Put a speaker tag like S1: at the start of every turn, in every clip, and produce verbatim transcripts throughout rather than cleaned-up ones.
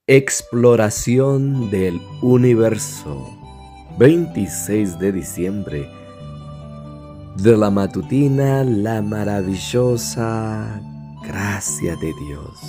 S1: Exploración del universo, veintiséis de diciembre, de la matutina La maravillosa gracia de Dios.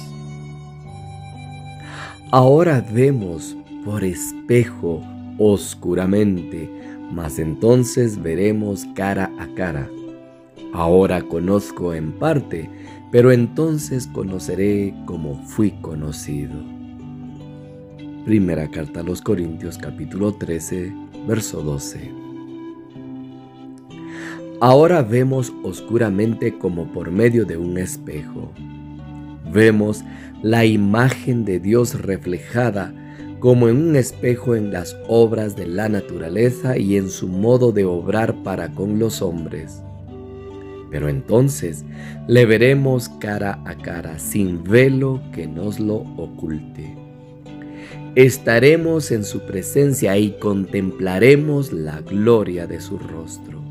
S1: Ahora vemos por espejo oscuramente, mas entonces veremos cara a cara. Ahora conozco en parte, pero entonces conoceré como fui conocido. Primera carta a los Corintios, capítulo trece, verso doce. Ahora vemos oscuramente como por medio de un espejo. Vemos la imagen de Dios reflejada como en un espejo en las obras de la naturaleza y en su modo de obrar para con los hombres. Pero entonces le veremos cara a cara, sin velo que nos lo oculte. Estaremos en su presencia y contemplaremos la gloria de su rostro.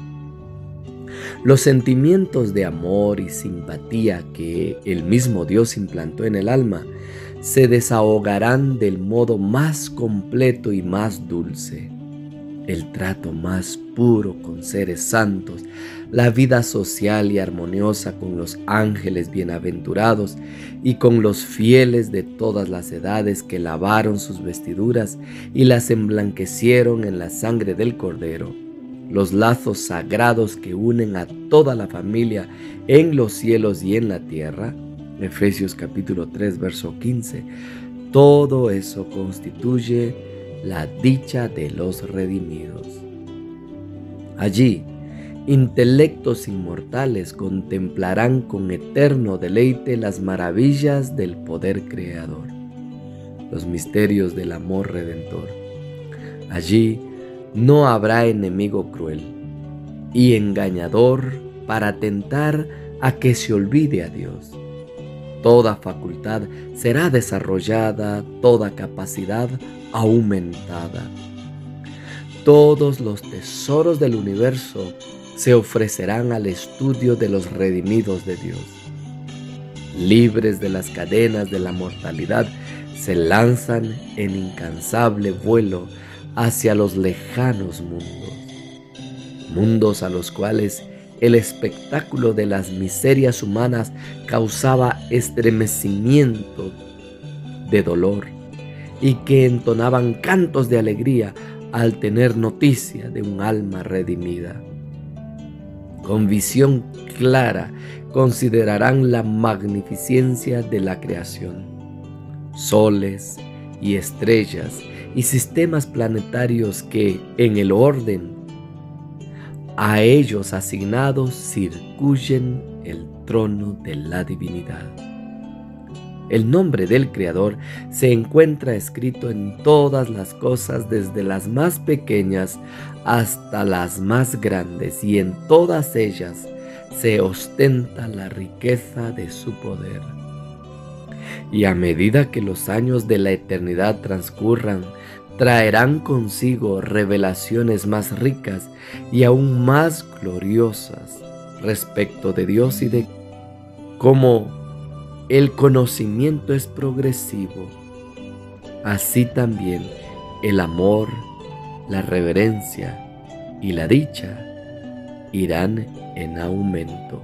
S1: Los sentimientos de amor y simpatía que el mismo Dios implantó en el alma se desahogarán del modo más completo y más dulce. El trato más puro con seres santos, la vida social y armoniosa con los ángeles bienaventurados y con los fieles de todas las edades que lavaron sus vestiduras y las emblanquecieron en la sangre del Cordero. Los lazos sagrados que unen a toda la familia en los cielos y en la tierra. Efesios capítulo tres, verso quince. Todo eso constituye la dicha de los redimidos. Allí, intelectos inmortales contemplarán con eterno deleite las maravillas del poder creador, los misterios del amor redentor. Allí no habrá enemigo cruel y engañador para tentar a que se olvide a Dios. Toda facultad será desarrollada, toda capacidad aumentada. Todos los tesoros del universo se ofrecerán al estudio de los redimidos de Dios. Libres de las cadenas de la mortalidad, se lanzan en incansable vuelo hacia los lejanos mundos. Mundos a los cuales el espectáculo de las miserias humanas causaba estremecimiento de dolor y que entonaban cantos de alegría al tener noticia de un alma redimida. Con visión clara considerarán la magnificencia de la creación. Soles y estrellas y sistemas planetarios que, en el orden a ellos asignados, circuyen el trono de la divinidad. El nombre del Creador se encuentra escrito en todas las cosas, desde las más pequeñas hasta las más grandes, y en todas ellas se ostenta la riqueza de su poder. Y a medida que los años de la eternidad transcurran, traerán consigo revelaciones más ricas y aún más gloriosas respecto de Dios y de cómo el conocimiento es progresivo. Así también el amor, la reverencia y la dicha irán en aumento.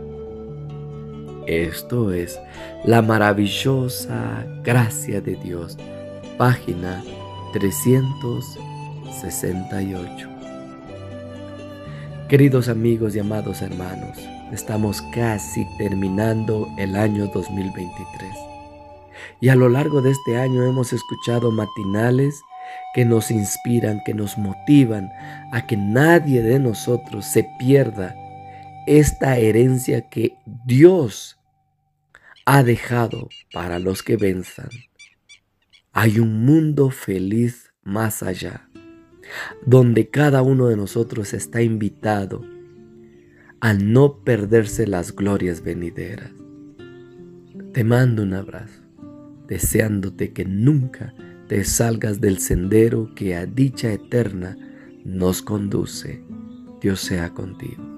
S1: Esto es La maravillosa gracia de Dios, página trescientos sesenta y ocho. Queridos amigos y amados hermanos, estamos casi terminando el año dos mil veintitrés y a lo largo de este año hemos escuchado matinales que nos inspiran, que nos motivan a que nadie de nosotros se pierda esta herencia que Dios ha dejado para los que venzan. Hay un mundo feliz más allá, donde cada uno de nosotros está invitado a no perderse las glorias venideras. Te mando un abrazo, deseándote que nunca te salgas del sendero que a dicha eterna nos conduce. Dios sea contigo.